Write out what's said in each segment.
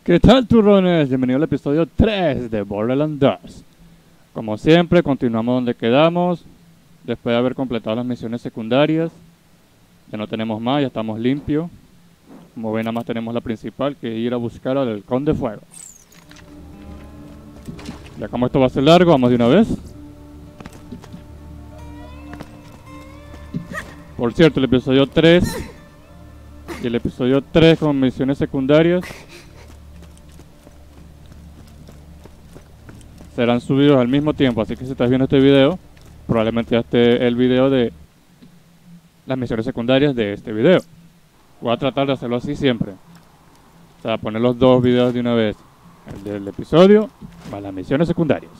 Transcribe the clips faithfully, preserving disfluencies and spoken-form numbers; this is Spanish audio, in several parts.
¿Qué tal, turrones? Bienvenido al episodio tres de Borderlands dos. Como siempre, continuamos donde quedamos. Después de haber completado las misiones secundarias, ya no tenemos más, ya estamos limpios. Como ven, nada más tenemos la principal, que es ir a buscar al Halcón de Fuego. Ya como esto va a ser largo, vamos de una vez. Por cierto, el episodio tres y el episodio tres con misiones secundarias serán subidos al mismo tiempo, así que si estás viendo este video, probablemente ya esté el video de las misiones secundarias de este video. Voy a tratar de hacerlo así siempre, o sea, poner los dos videos de una vez, el del episodio más las misiones secundarias.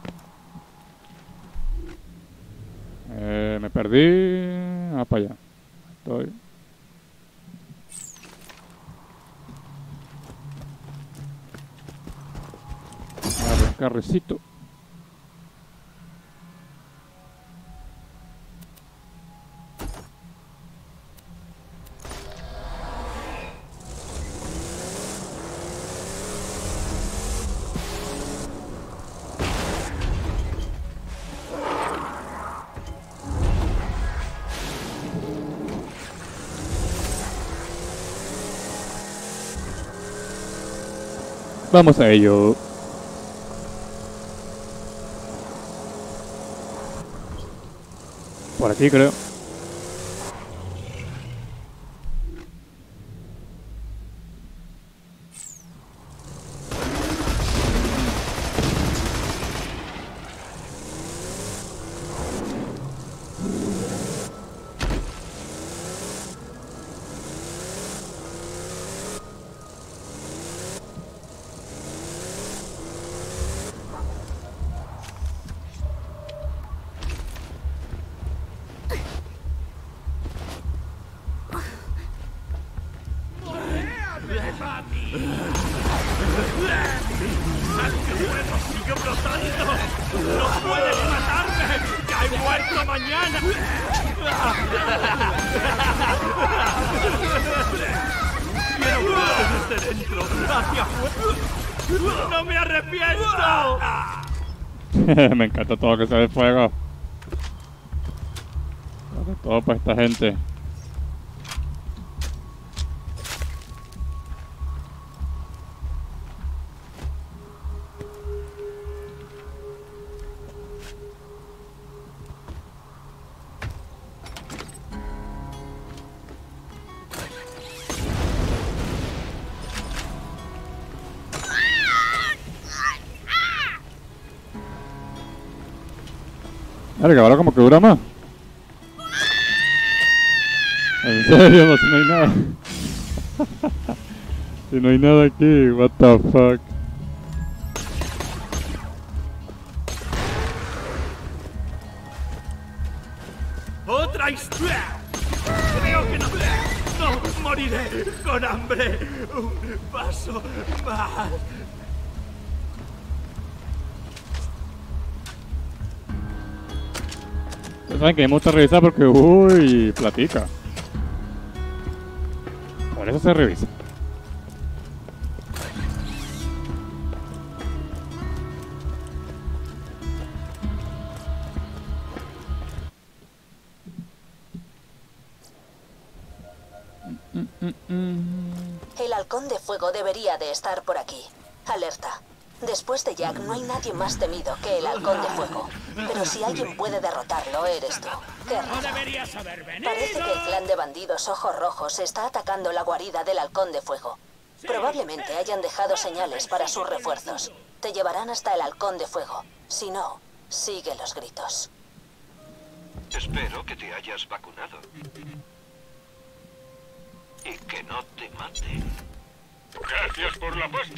Eh, me perdí. Ah, para allá estoy. Agarré un carrecito. Vamos a ello. Por aquí creo. ¡Sigue brotando! ¡No puedes matarme! ¡Ya he muerto mañana! ¡Quiero ver desde dentro! ¡Hacia afuera! ¡No me arrepiento! Me encanta todo lo que sea de fuego. Sobre todo para esta gente. Verga, ahora como que dura más. En serio, no, si no hay nada. Si no hay nada aquí, what the fuck. ¡Otra historia! Creo que no... ¡No! ¡Moriré con hambre! ¡Un paso más! Saben que me gusta revisar porque, uy, platica. Por eso se revisa. El Halcón de Fuego debería de estar por aquí. Alerta. Después de Jack no hay nadie más temido que el Halcón de Fuego. Pero si alguien puede derrotarlo, eres tú. Qué raro. Parece que el clan de bandidos Ojos Rojos está atacando la guarida del Halcón de Fuego. Probablemente hayan dejado señales para sus refuerzos. Te llevarán hasta el Halcón de Fuego. Si no, sigue los gritos. Espero que te hayas vacunado. Y que no te mate. ¡Gracias por la pasta!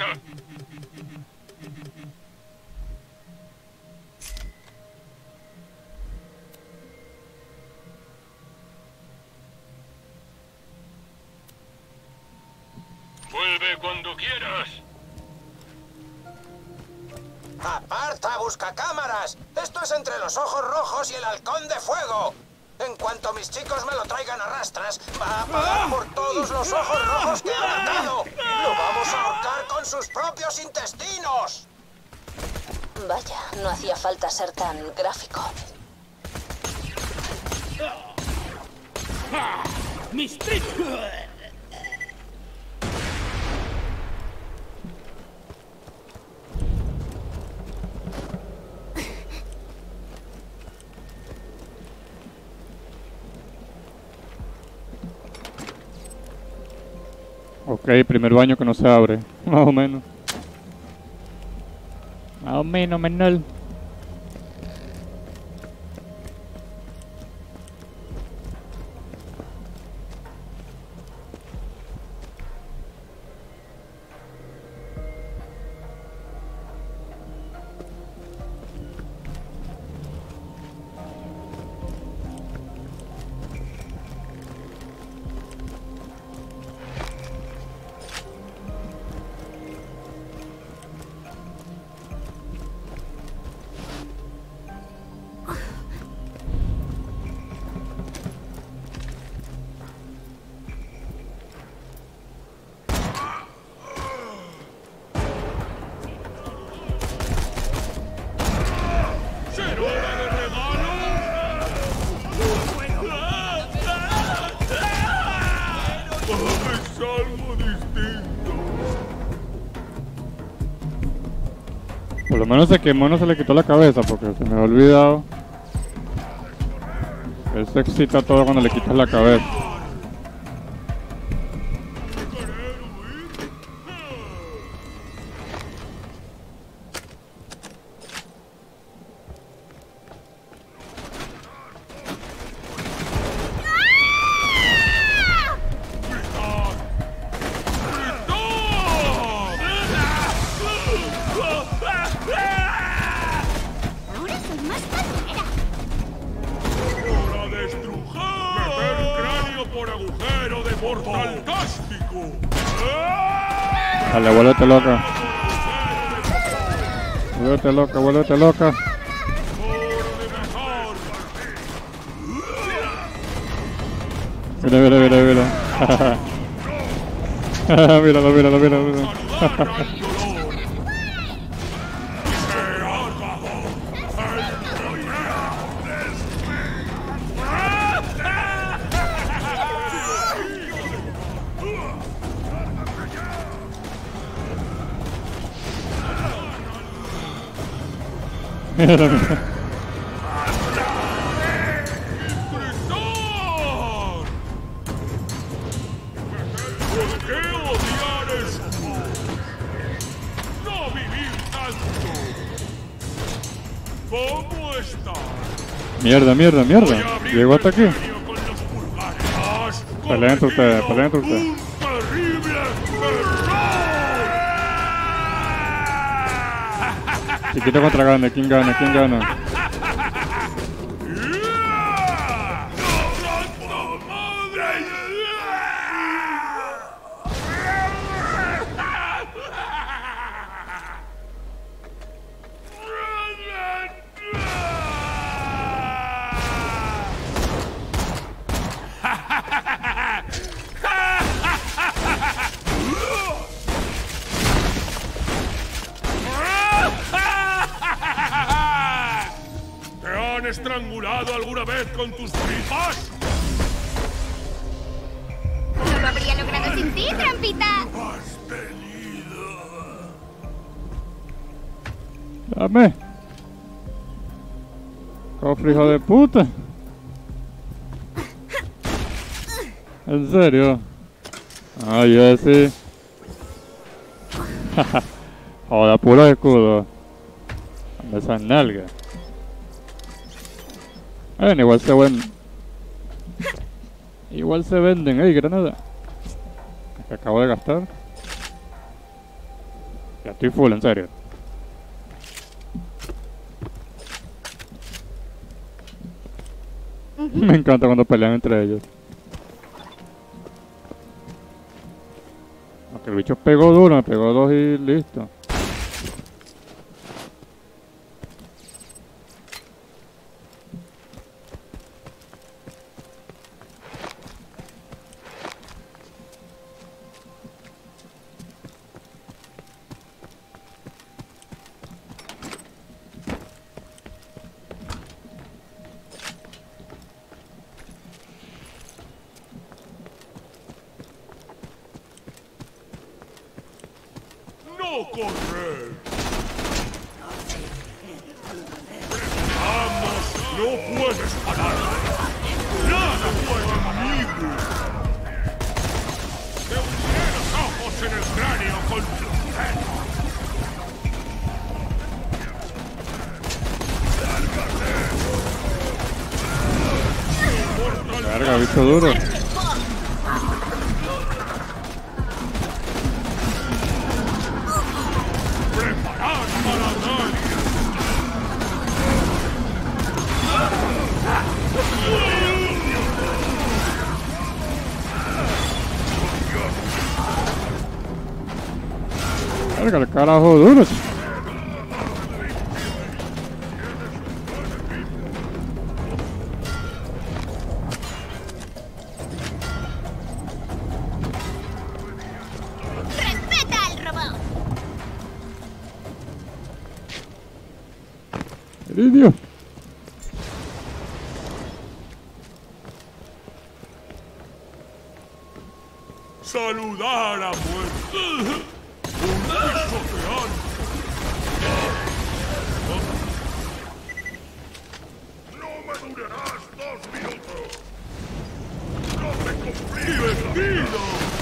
Vuelve cuando quieras. ¡Aparta, buscacámaras! ¡Esto es entre los Ojos Rojos y el Halcón de Fuego! En cuanto mis chicos me lo traigan a rastras, va a pagar por todos los ojos rojos que ha matado. ¡Lo vamos a ahorcar con sus propios intestinos! Vaya, no hacía falta ser tan gráfico. ¡Mis tricks! Ok, primer baño que no se abre, más o menos. Más o menos, menor. Por lo menos a quemó no se le quitó la cabeza porque se me había olvidado. Él se excita todo cuando le quitas la cabeza. Dale, vuélvete loca. Vuélvete loca, vuélvete loca. Mira, mira, mira, mira. Míralo, míralo, míralo, míralo. Mira, mira. ¿Por qué odiar esto? ¡No vivir tanto! ¿Cómo está? Mierda, mierda, mierda. Llegó hasta aquí. Con los pulgares. Peleen entre ustedes, peleen entre ustedes. ¡Un terrible error! Chiquito contra grande, ¿quién gana? ¿Quién gana? ¿Estrangulado alguna vez con tus tripas? No lo habría logrado sin ti, trampita. Has venido. Dame. Cofre, hijo de puta. ¿En serio? Ay, Jesse. Joda, puro escudo. Dame esas nalgas. Bueno, igual se venden. Igual se venden, ey, granada. Que acabo de gastar. Ya estoy full, en serio. Me encanta cuando pelean entre ellos. Aunque el bicho pegó duro, me pegó dos y listo. ¡No correr! ¡Vamos! ¡No puedes parar! ¡Nada puede conmigo! ¡Te hundiré los ojos en el cráneo con tus dedos! Carga, bicho duro. ¡Preparad para ataque! Carga el carajo duro. ¡Respeta al robot! Iridio. ¡Saludar a muerte! ¡Un pisoteante! ¡No me durarás dos minutos! ¡No te cumplí! ¡Divertido!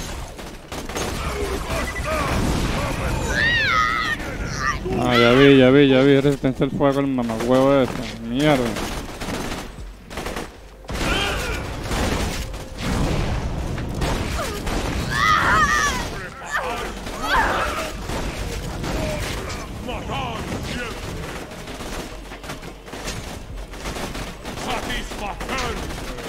Ah, ya vi, ya vi, ya vi. Resistencia al fuego, el mamagüevo de esa. Mierda. ¡Matar siempre! ¡Satisfacer!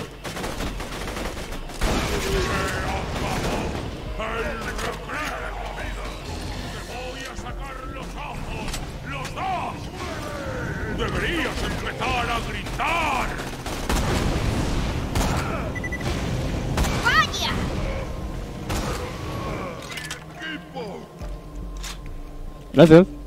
¡Se acabó el recreo! ¡Te voy a sacar los ojos! ¡Los dos! ¡Deberías empezar a gritar! ¡Vaya! ¡Equipo! Gracias.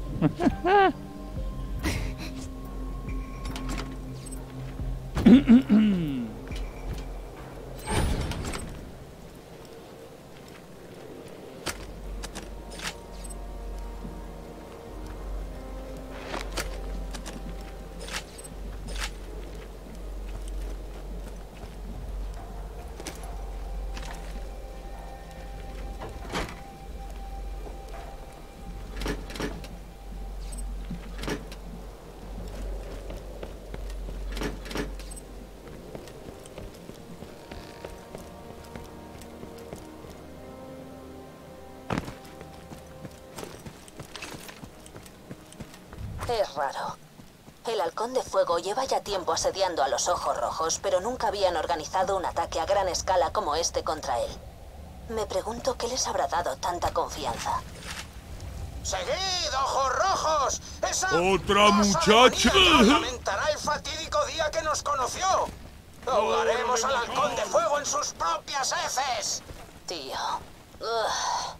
Es raro. El Halcón de Fuego lleva ya tiempo asediando a los Ojos Rojos, pero nunca habían organizado un ataque a gran escala como este contra él. Me pregunto qué les habrá dado tanta confianza. ¡Seguid, Ojos Rojos! ¡Esa ¡Otra cosa muchacha! demoníaca lamentará el fatídico día que nos conoció! ¡Ahogaremos al Halcón de Fuego en sus propias heces! Tío. Ugh.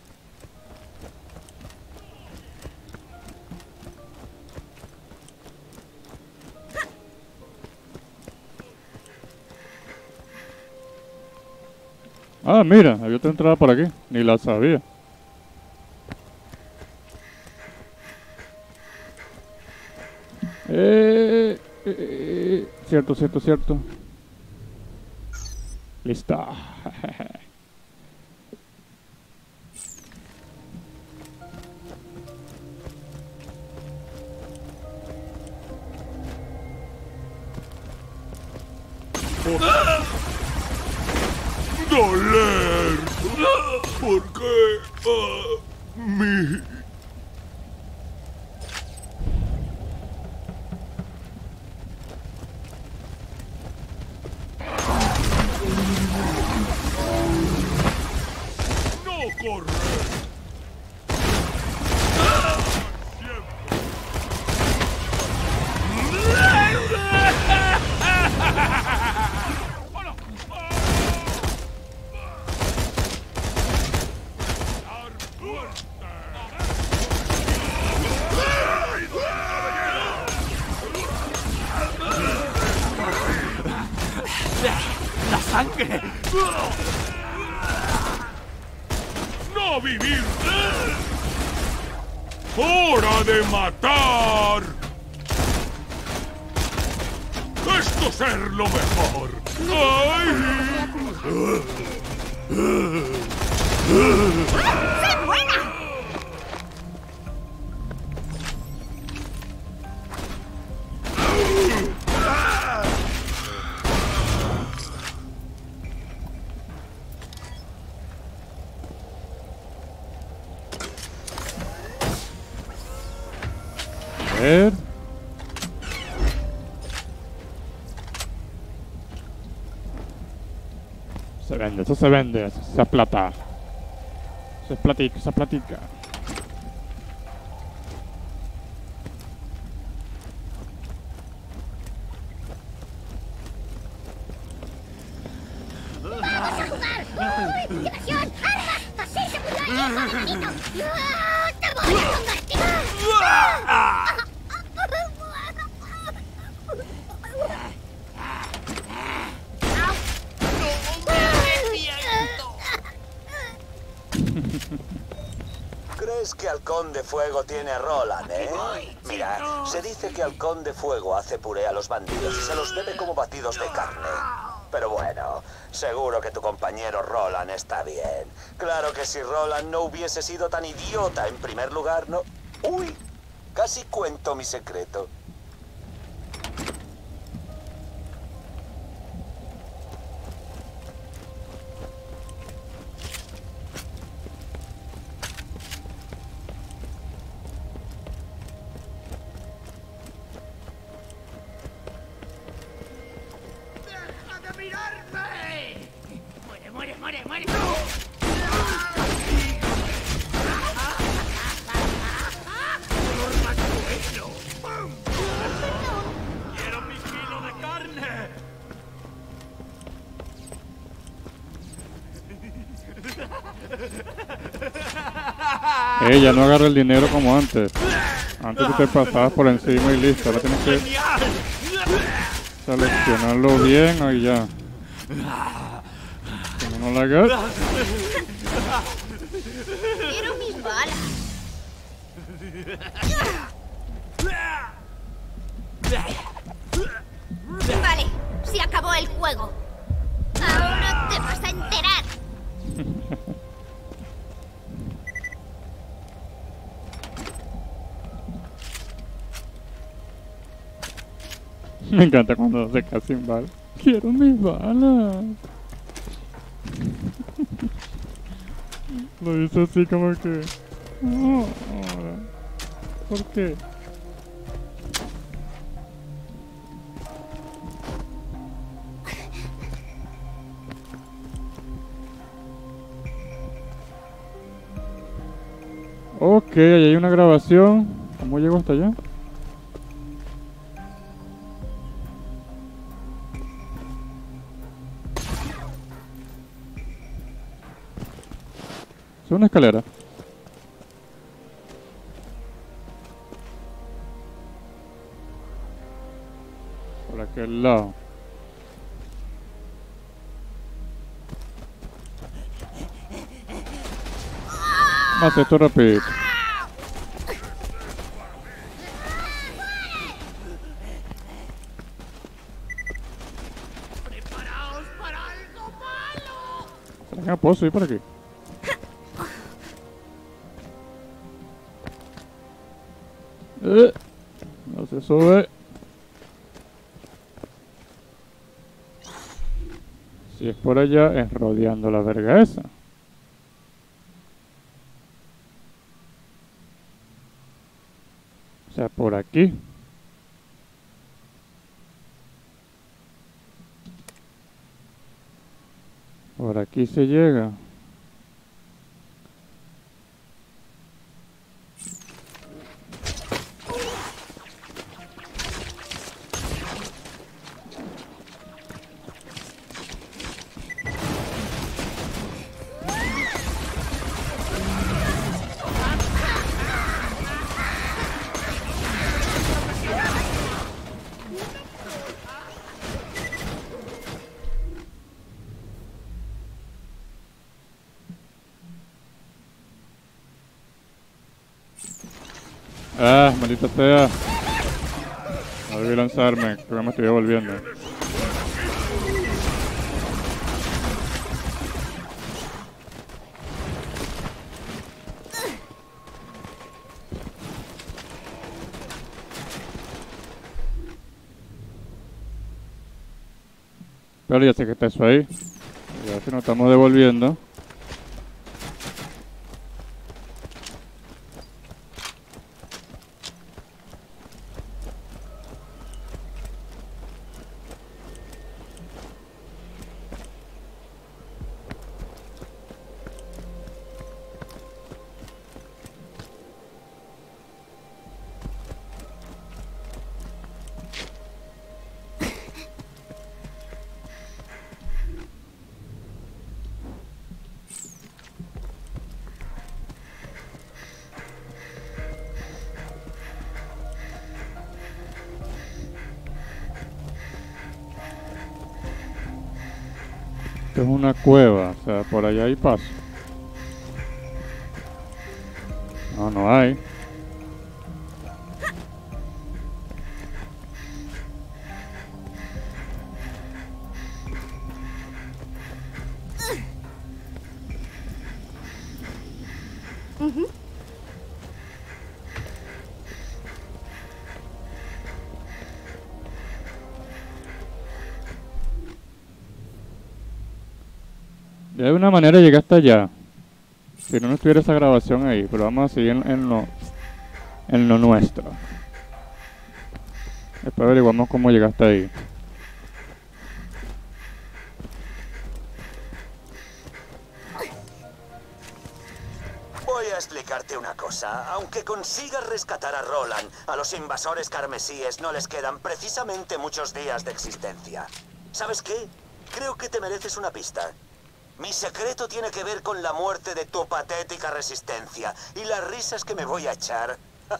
Ah, mira, había otra entrada por aquí. Ni la sabía. Eh, eh, eh, cierto, cierto, cierto. Lista. ¡Doler! ¿Por qué a mí? ¡No correr! ¡La sangre! ¡No vivir! ¡Hora de matar! ¡Esto es ser lo mejor! ¡Ay! ¡Sé buena! A ver. Se vende, eso se vende, esa plata. Eso es platica, esa platica. ¡Vamos a jugar! ¡Uy! ¡Diversión! ¡Armas! ¡Así se puede ir, hermanito! ¡Ah! ¡Te voy a convertir! ¿Crees que Halcón de Fuego tiene a Roland, eh? Mira, se dice que Halcón de Fuego hace puré a los bandidos y se los bebe como batidos de carne. Pero bueno, seguro que tu compañero Roland está bien. Claro que si Roland no hubiese sido tan idiota en primer lugar, no... ¡Uy! Casi cuento mi secreto. ¡Muere, muere, muere, muere! ¡Quiero mi kilo de carne! Eh, ya no agarra el dinero como antes. Antes tú te pasabas por encima y listo. Ahora tienes que seleccionarlo bien, ahí ya. Que no la agarra. ¡Quiero mis balas! Vale, se acabó el juego. Ahora te vas a enterar. Me encanta cuando se queda sin balas. Quiero mis balas. Lo dice así como que... Oh, ¿por qué? Ok, ahí hay una grabación. ¿Cómo llego hasta allá? Es una escalera. Por aquel lado. Más esto rapidito. ¡Preparaos para algo malo! ¿Será que me puedo subir por aquí? Eh, no se sube. Si es por allá, es rodeando la verga esa. O sea, por aquí. Por aquí se llega. Ah, maldita sea. No debí lanzarme, creo que me estoy devolviendo. Pero ya sé que está eso ahí. Ya si nos estamos devolviendo. Esto es una cueva, o sea, por allá hay paso. No, no hay. De alguna manera llegué hasta allá. Si no, no estuviera esa grabación ahí. Pero vamos a seguir en, en, lo, en lo nuestro. Después averiguamos cómo llegaste ahí. Voy a explicarte una cosa. Aunque consigas rescatar a Roland, a los invasores carmesíes no les quedan precisamente muchos días de existencia. ¿Sabes qué? Creo que te mereces una pista. Mi secreto tiene que ver con la muerte de tu patética resistencia y las risas que me voy a echar.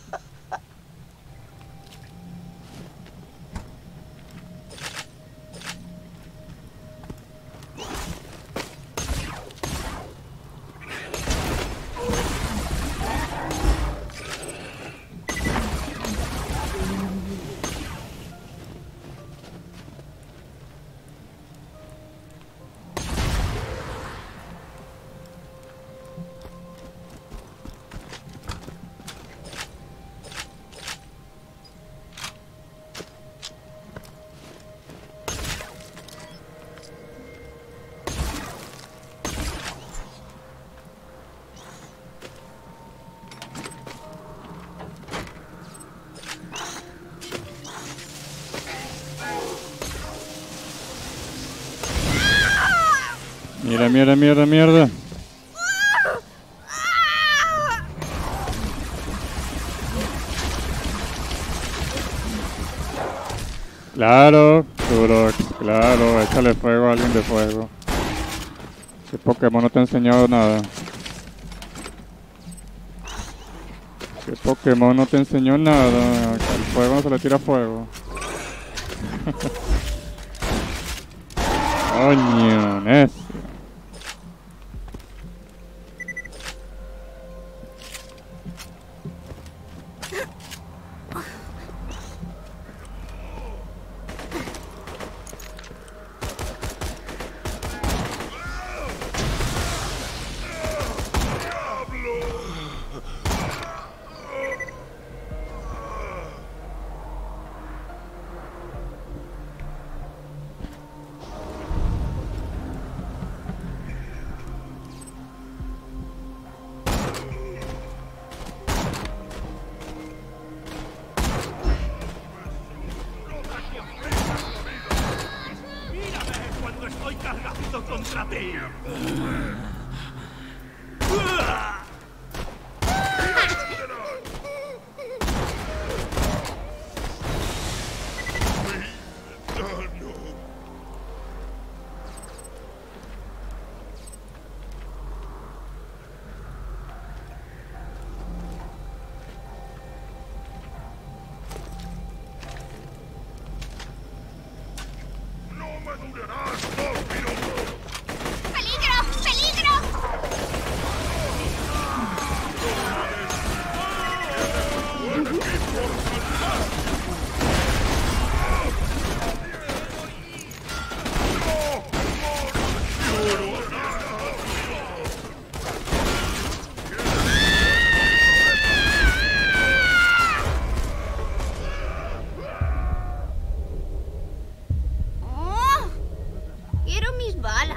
Mierda, mierda, mierda, mierda. Claro, Durox, claro, échale fuego a alguien de fuego. Ese Pokémon no te ha enseñado nada. Ese Pokémon no te enseñó nada. Al fuego no se le tira fuego. Coño, necio. Mírame cuando estoy cargando contra ti. ¡No me durarás dos minutos! ¡Peligro! ¡Peligro! balas.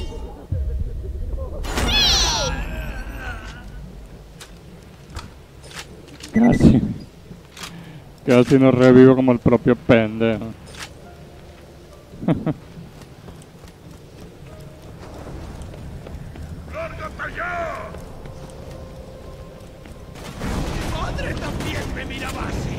Casi. Casi no revivo como el propio pendejo. ¡Lárgate ya! Mi madre también me miraba así.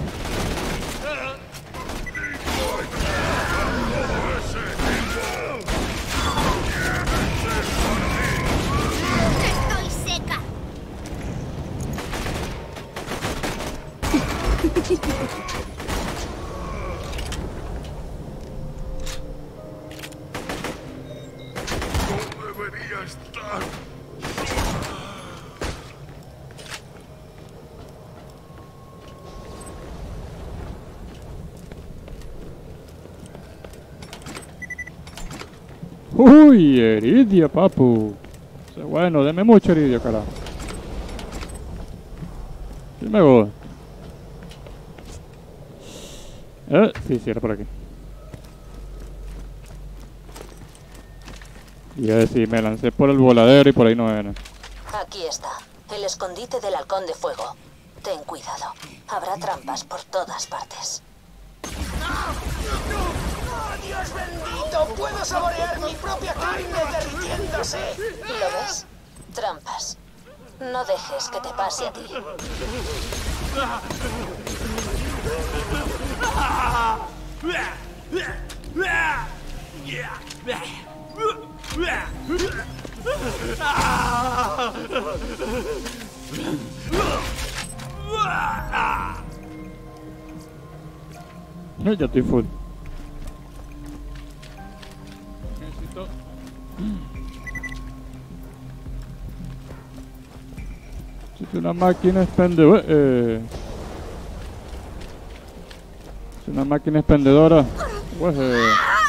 Estoy seca. No debería estar. Uy, Eridia, papu. Bueno, deme mucho Eridia, carajo. Sí me gusta. Eh, sí, sí, era por aquí. Y a decir, me lancé por el voladero y por ahí no era. Aquí está, el escondite del halcón de fuego. Ten cuidado, habrá trampas por todas partes. ¡Oh, Dios bendito! ¡Puedo saborear mi propia carne derritiéndose! ¿Lo ves? Trampas. No dejes que te pase a ti. No, ya estoy full. Necesito... Necesito una máquina expendedora. Eh. Es una máquina expendedora. Pues, eh.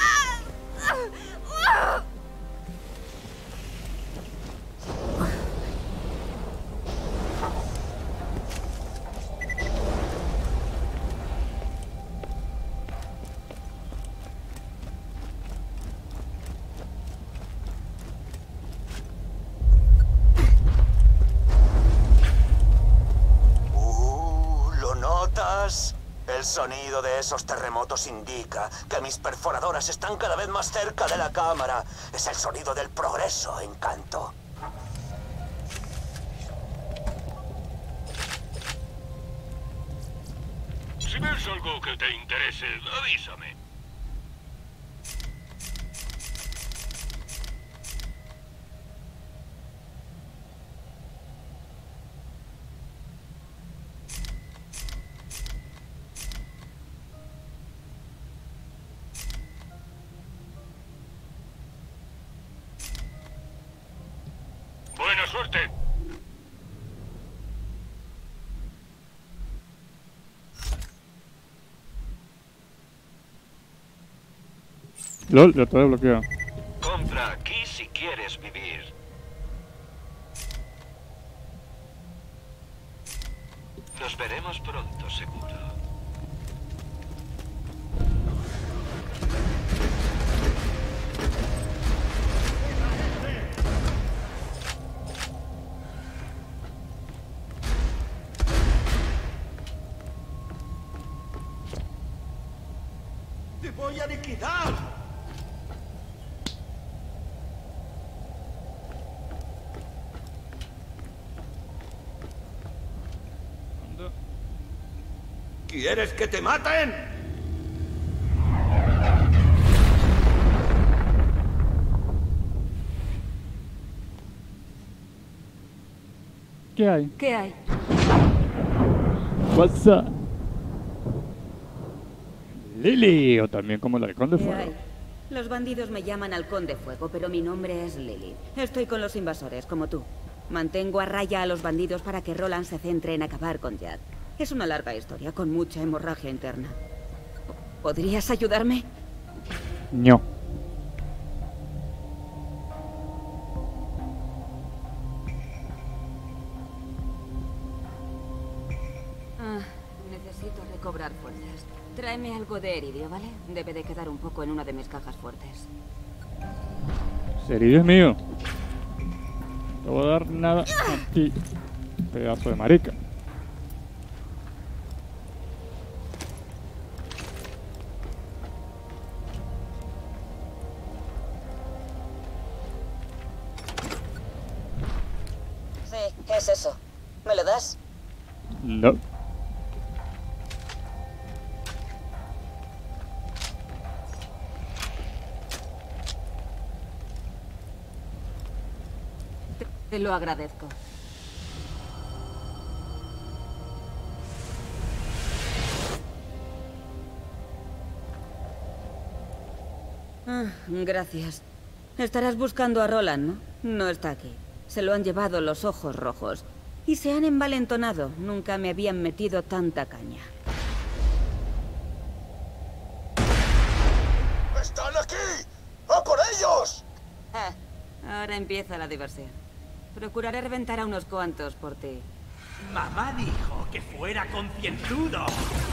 El sonido de esos terremotos indica que mis perforadoras están cada vez más cerca de la cámara. Es el sonido del progreso, Encanto. Si ves algo que te interese, avísame. Buena suerte. LOL, ya estoy bloqueado. Compra aquí si quieres vivir. Nos veremos pronto, seguro. ¡Te voy a liquidar! ¿Quieres que te maten? ¿Qué hay? ¿Qué hay? What's up? Lily, o también como el halcón de ¿Qué fuego. hay? Los bandidos me llaman Halcón de Fuego, pero mi nombre es Lily. Estoy con los invasores, como tú. Mantengo a raya a los bandidos para que Roland se centre en acabar con Jack. Es una larga historia, con mucha hemorragia interna. ¿Podrías ayudarme? No. Ah, necesito recobrar fuerzas. Tráeme algo de eridio, ¿vale? Debe de quedar un poco en una de mis cajas fuertes. Ese Eridio es mío. No te voy a dar nada a ti, pedazo de marica. Sí, ¿qué es eso? ¿Me lo das? No. Te lo agradezco. Ah, gracias. Estarás buscando a Roland, ¿no? No está aquí. Se lo han llevado los ojos rojos. Y se han envalentonado. Nunca me habían metido tanta caña. ¡Están aquí! ¡A por ellos! Ah, ahora empieza la diversión. Procuraré reventar a unos cuantos por ti. Mamá dijo que fuera concienzudo.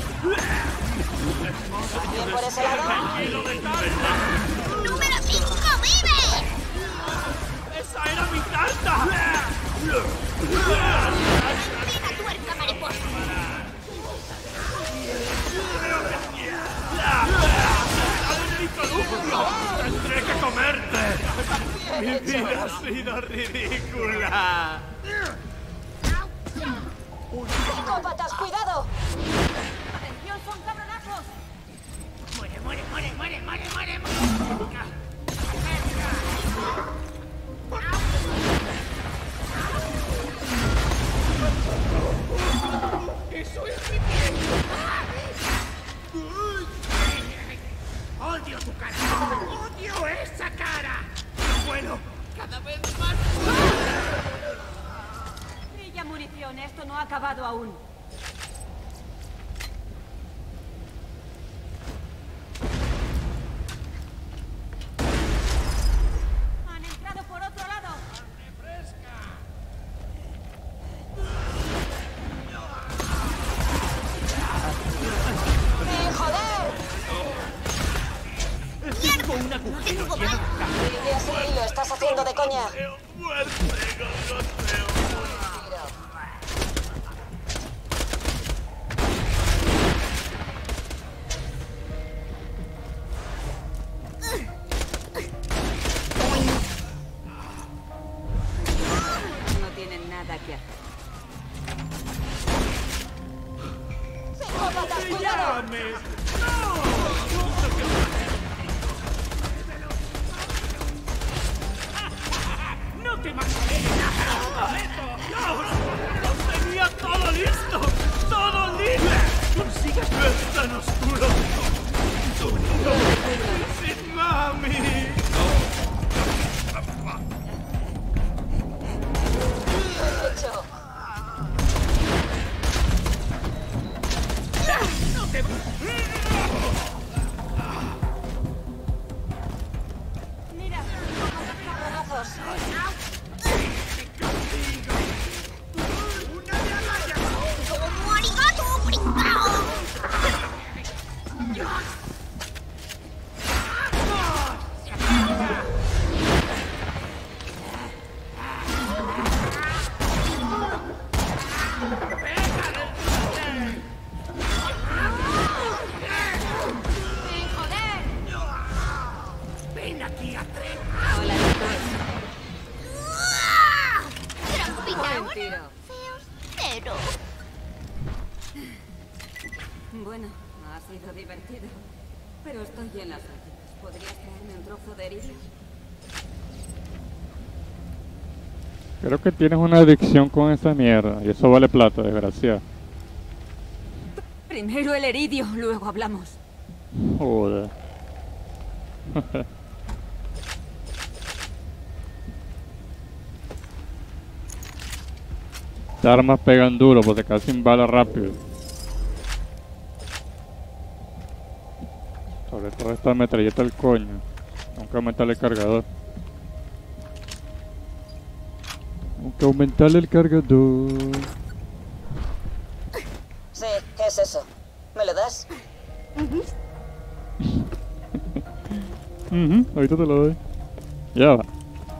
¿Bien por ese lado? ¡Tranquilo de tarta! ¡Número cinco vive! ¡Esa era mi tarta! ¡Mira tuerca, mariposa! ¡Tendré que comerte! ¡Mi vida ha sido ridícula! ¡Psicópatas, cuidado! ¡Atención, son cabronazos! ¡Muere, muere, muere, muere, muere, muere! ¡Eso es mi pie! ¡Odio tu cara! ¡Odio esa cara! ¡Bueno! ¡Cada vez más! Brilla munición, esto no ha acabado aún. Han entrado por otro lado. ¡Sí, joder! Tengo un agujero lleno de sangre. Sigue así, lo estás haciendo de coña. ¡Muerte, gorgoteo! No tienen nada que hacer. ¡Psicópatas, cuidado! ¡Llames! ¡No te mataré! ¡Dios! ¡Lo tenía todo listo! ¡Todo listo! ¡Consigues ver tan oscuro! ¡Tú no! ¡Sin mami! Hecho. ¡No te... Mira, cabronazos. ¡Como arigato, pringao! ¡Ven aquí a tres! Hola, chicos. ¡Trampita! Buen tiro. Feos, cero. Bueno, ha sido divertido. Pero estoy en las últimas. ¿Podrías traerme un trozo de eridio? Creo que tienes una adicción con esa mierda. Y eso vale plata, desgraciado. Primero el eridio, luego hablamos. Joder. Estas armas pegan duro porque casi bala rápido. Sobre todo esta metralleta del coño. Tengo que aumentarle el cargador. Tengo que aumentarle el cargador. Sí, ¿qué es eso? ¿Me lo das? Ujú, ahorita te lo doy. Ya va.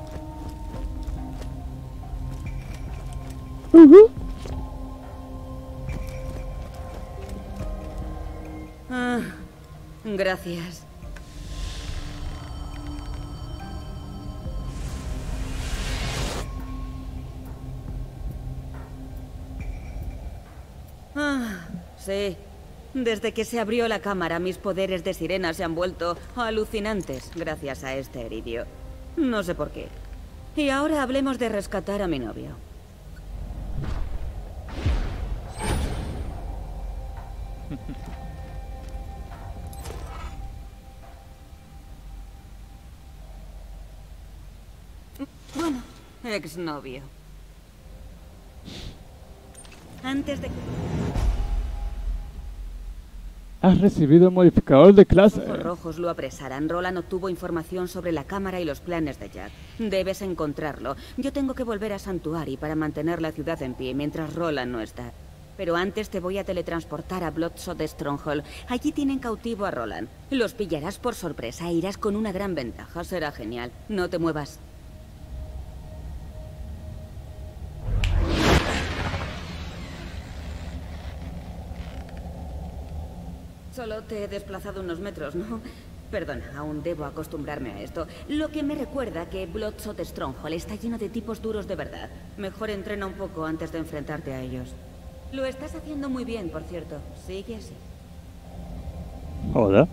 Ujú. Ah, gracias. Ah, sí. Desde que se abrió la cámara, mis poderes de sirena se han vuelto alucinantes gracias a este eridio. No sé por qué. Y ahora hablemos de rescatar a mi novio. Bueno, exnovio. Antes de que... Has recibido el modificador de clase. Los rojos lo apresaran, Roland obtuvo información sobre la cámara y los planes de Jack. Debes encontrarlo. Yo tengo que volver a Santuari para mantener la ciudad en pie mientras Roland no está. Pero antes te voy a teletransportar a Bloodshot Stronghold. Allí tienen cautivo a Roland. Los pillarás por sorpresa e irás con una gran ventaja. Será genial. No te muevas. Solo te he desplazado unos metros, ¿no? Perdona, aún debo acostumbrarme a esto. Lo que me recuerda que Bloodshot Stronghold está lleno de tipos duros de verdad. Mejor entrena un poco antes de enfrentarte a ellos. Lo estás haciendo muy bien, por cierto. Sigue así. Joder.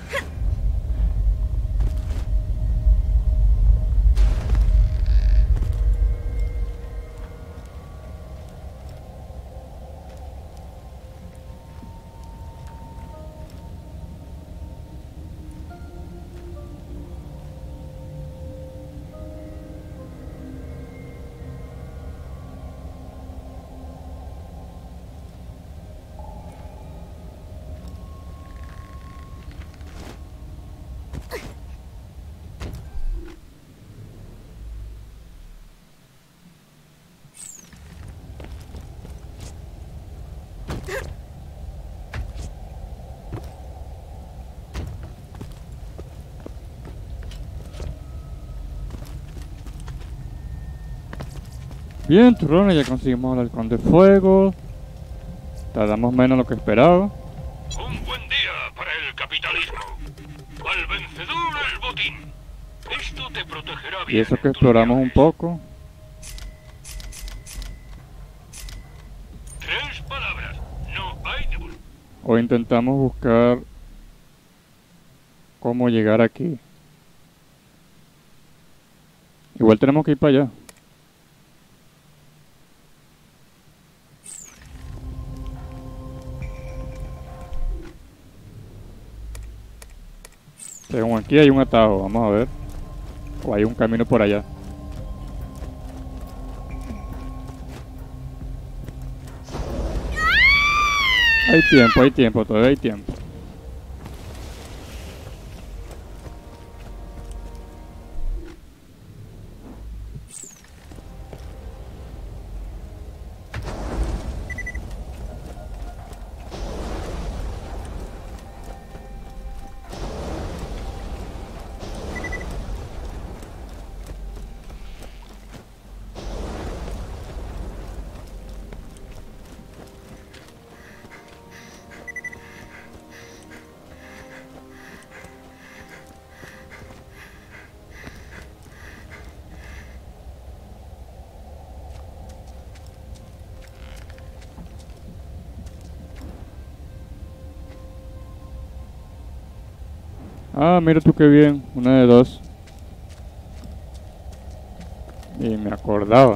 Bien, turrones, ya conseguimos el halcón de fuego. Tardamos menos de lo que esperaba. Un buen día para el capitalismo. Al vencedor el botín. Esto te protegerá bien. Y eso que en tus exploramos un viajes. poco. Tres palabras. No hay devolución. O intentamos buscar cómo llegar aquí. Igual tenemos que ir para allá. Según aquí hay un atajo, vamos a ver. O hay un camino por allá. Hay tiempo, hay tiempo, todavía hay tiempo. Ah, mira tú qué bien, una de dos. Y me acordaba.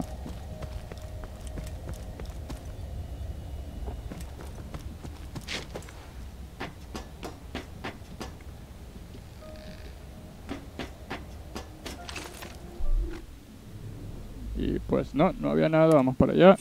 Y pues no, no había nada, vamos para allá.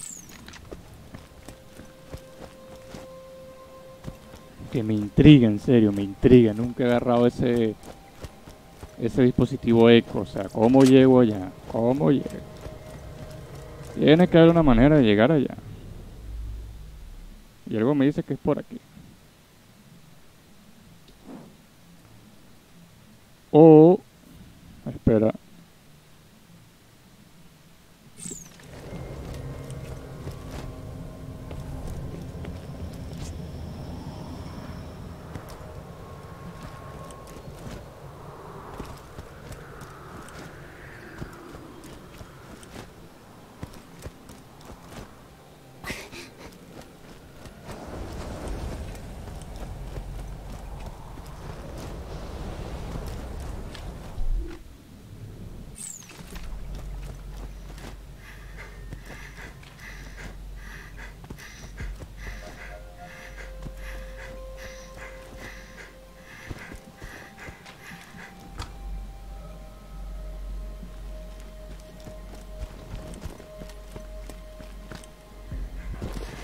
Que me intriga, en serio, me intriga. Nunca he agarrado ese ese dispositivo eco. O sea, ¿cómo llego allá? ¿Cómo llego? Tiene que haber una manera de llegar allá. Y algo me dice que es por aquí. O... Espera.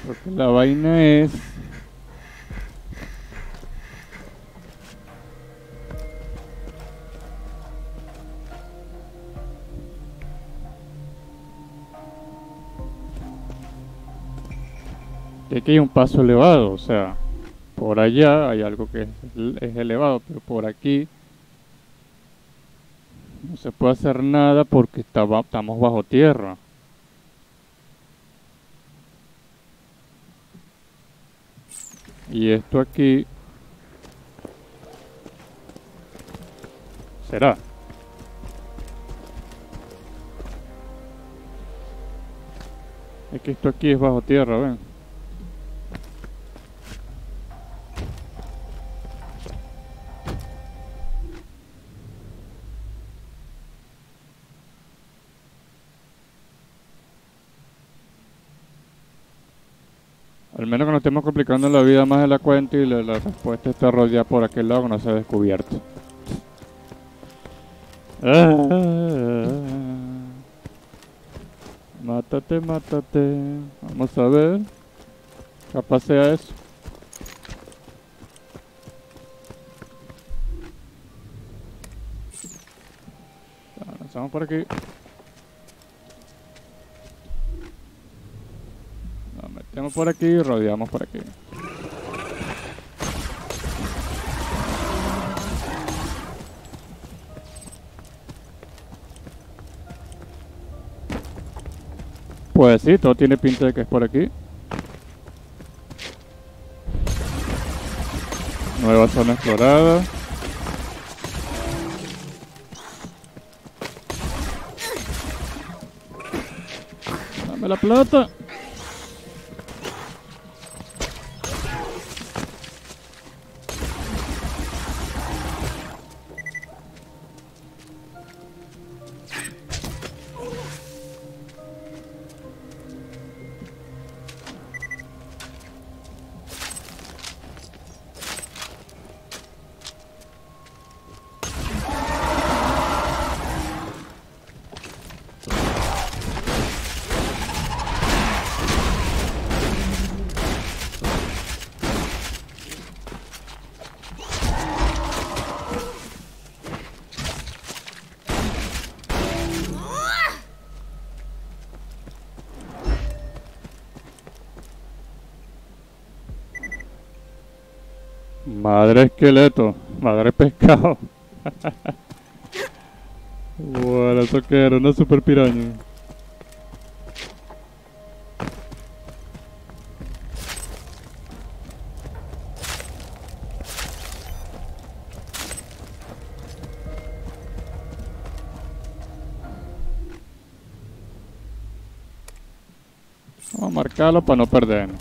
Creo que la vaina es... que aquí hay un paso elevado, o sea, por allá hay algo que es, es elevado, pero por aquí no se puede hacer nada porque estaba, estamos bajo tierra. Y esto aquí... ¿será? Es que esto aquí es bajo tierra, ven. Al menos que nos estemos complicando la vida más de la cuenta y la, la respuesta está rodeada por aquel lado que no se ha descubierto. Ah, mátate, mátate. Vamos a ver. Capaz sea eso. Lanzamos por aquí. Nos metemos por aquí y rodeamos por aquí. Pues sí, todo tiene pinta de que es por aquí. Nueva zona explorada. Dame la plata. Madre esqueleto, madre pescado. Bueno, eso que era una super piraña. Vamos a marcarlo para no perder.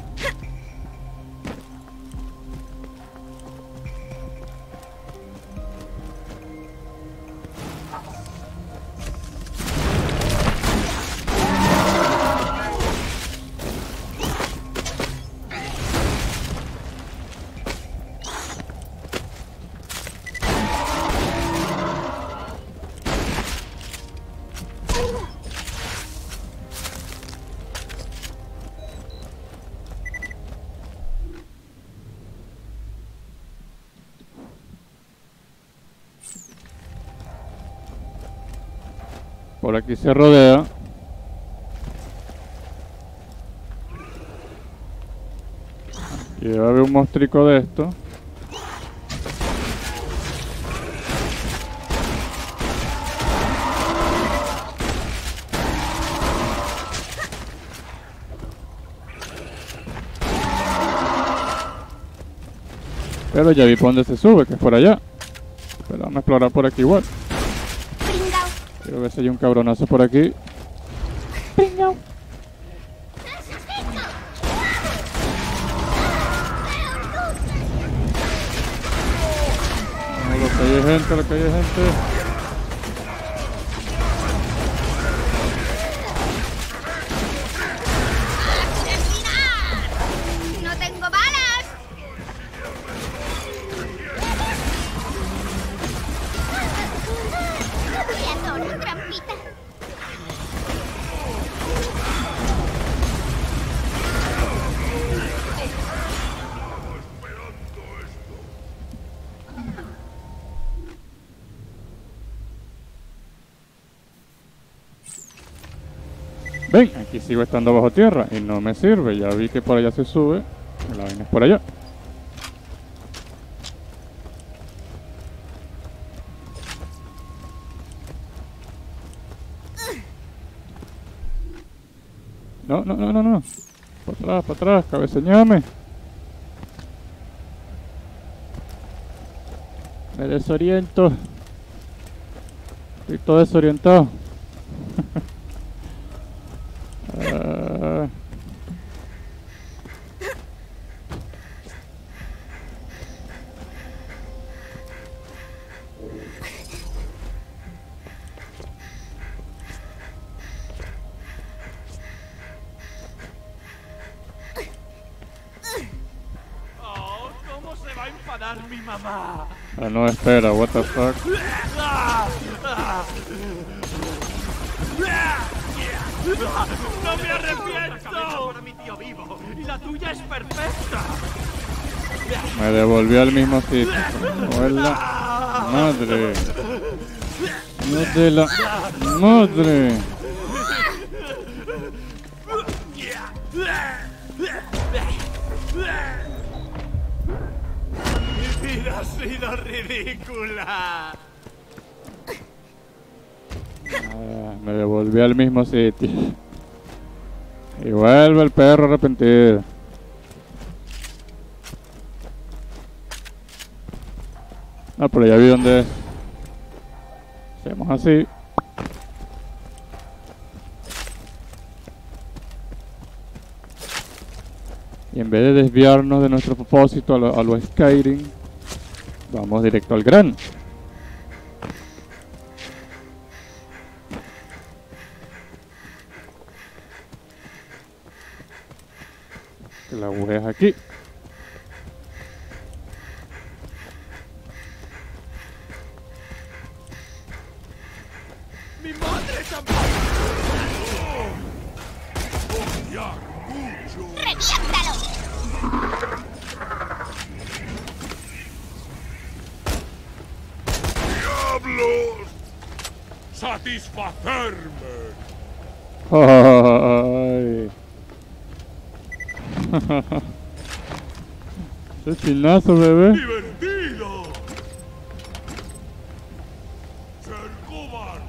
Por aquí se rodea. Y debe haber un monstruico de esto. Pero ya vi por dónde se sube, que es por allá. Pero vamos a explorar por aquí igual. Quiero ver si hay un cabronazo por aquí. ¡Pringao! No, lo que hay es gente, lo que hay es gente. ¡No tengo balas! ¡Qué adoro, trampita! Ven, aquí sigo estando bajo tierra y no me sirve. Ya vi que por allá se sube. La vaina es por allá. No, no, no, no, no. Para atrás, para atrás, cabeceñame. Me desoriento. Estoy todo desorientado. uh... Oh, ¿cómo se va a enfadar mi mamá? Ah, no, espera, what the fuck. ¡No me arrepiento! Para mi tío vivo y la tuya es perfecta. Me devolvió al mismo sitio. ¡Hola! ¡Madre! ¡No de la madre! Mi vida ha sido ridícula. Ah, me devolvió al mismo sitio. Y vuelve el perro arrepentido. Ah, pero ya vi dónde es. Hacemos así. Y en vez de desviarnos de nuestro propósito a lo, a lo Skyrim, vamos directo al grano. Que la agujera es aquí. Mi madre también. ¡Reviéntalo! ¡Diablos! ¡Satisfacerme! Ay. ¡Qué chinazo, bebé! ¡Divertido! ¡Ser cobarde!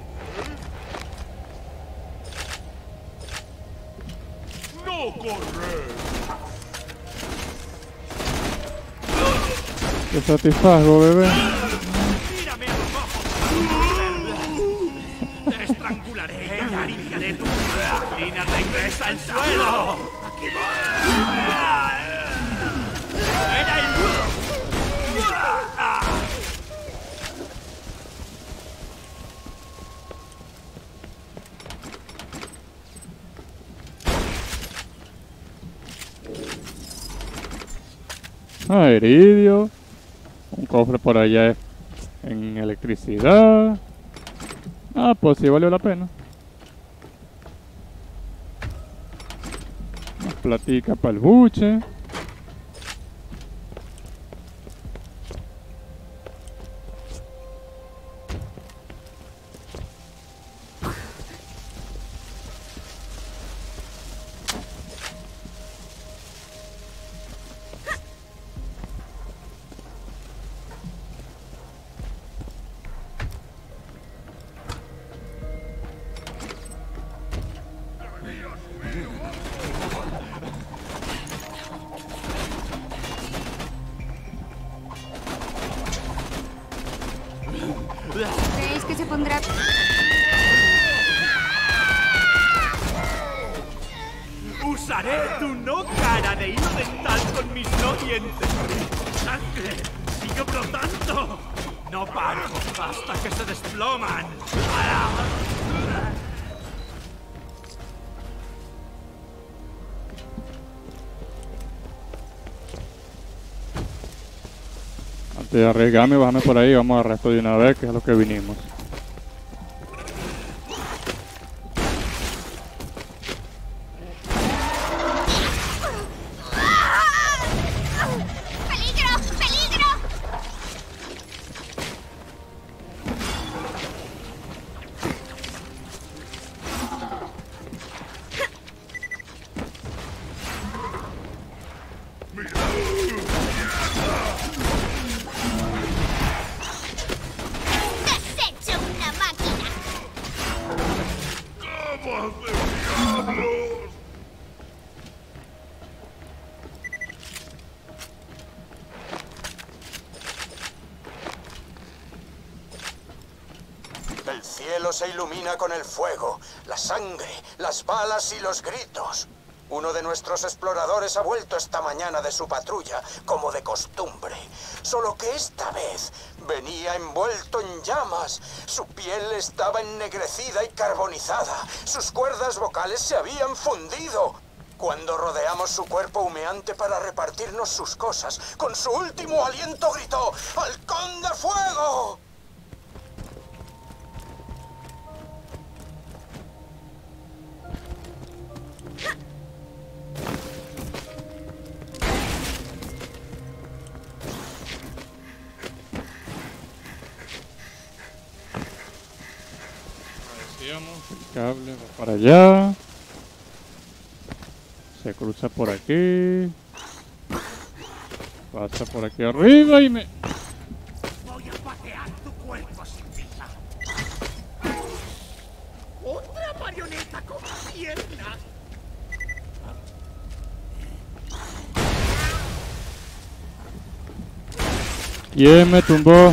¡No correr! Te satisfago, bebé. Mírame a los ojos. Te estrangularé y acariciaré tu vagina. Regresa al suelo. Aquí voy. Era el... Ah, iridio. Un cofre por allá en electricidad. Ah, pues sí valió la pena. Más platica para el buche. ¿Creéis que se pondrá...? Usaré tu no cara de hilo dental con mis no dientes. ¡Sangre! ¡Sigue brotando! No paro hasta que se desploman. Antes de arriesgarme, bájame por ahí. Vamos al resto de una vez, que es a lo que vinimos. ¡Peligro! ¡Peligro! diablos! El cielo se ilumina con el fuego, la sangre, las balas y los gritos. Uno de nuestros exploradores ha vuelto esta mañana de su patrulla, como de costumbre. Solo que esta vez venía envuelto en llamas. Su piel estaba ennegrecida y carbonizada. Sus cuerdas vocales se habían fundido. Cuando rodeamos su cuerpo humeante para repartirnos sus cosas, con su último aliento gritó: ¡Halcón de fuego! El cable va para allá. Se cruza por aquí. Pasa por aquí arriba y me... Voy a patear tu cuerpo sin vida. ¡Otra marioneta con piernas! ¿Quién me tumbó?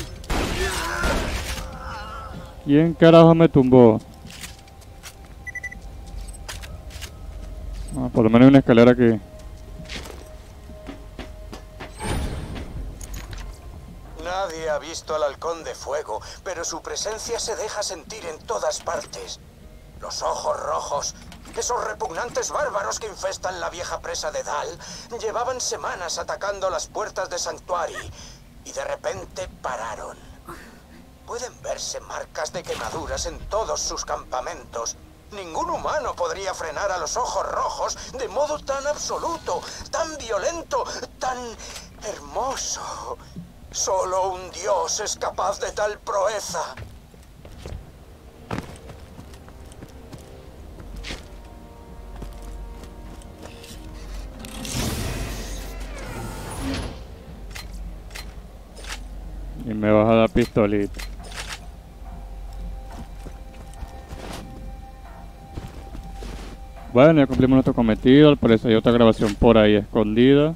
¿Quién carajo me tumbó? Ah, por lo menos hay una escalera aquí. Nadie ha visto al halcón de fuego, pero su presencia se deja sentir en todas partes. Los ojos rojos, esos repugnantes bárbaros que infestan la vieja presa de Dal, llevaban semanas atacando las puertas de Sanctuary y de repente pararon. Pueden verse marcas de quemaduras en todos sus campamentos. Ningún humano podría frenar a los ojos rojos de modo tan absoluto, tan violento, tan hermoso. Solo un dios es capaz de tal proeza. Y me vas a dar pistolita. Bueno, ya cumplimos nuestro cometido. Al parecer hay otra grabación por ahí escondida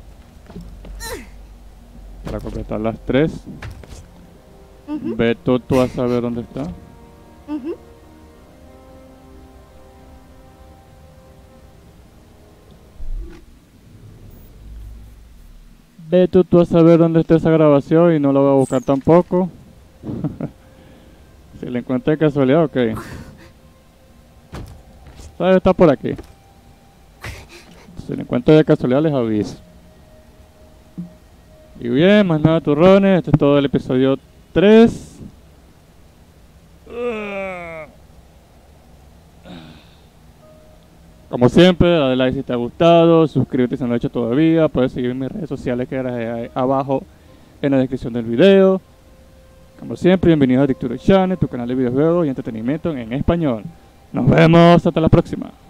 para completar las tres. Uh-huh. Ve tú, tú a saber dónde está. Uh-huh. Ve tú, tú a saber dónde está esa grabación y no la voy a buscar tampoco. Si la encuentro de casualidad, ok. Esta está por aquí. Si la encuentro de casualidad les aviso. Y bien, más nada turrones, este es todo el episodio tres. Como siempre, dale like si te ha gustado, suscríbete si no lo has hecho todavía, puedes seguirme en mis redes sociales que eran abajo en la descripción del video. Como siempre, bienvenidos a Dicturo Channel, tu canal de videojuegos y entretenimiento en español. Nos vemos hasta la próxima.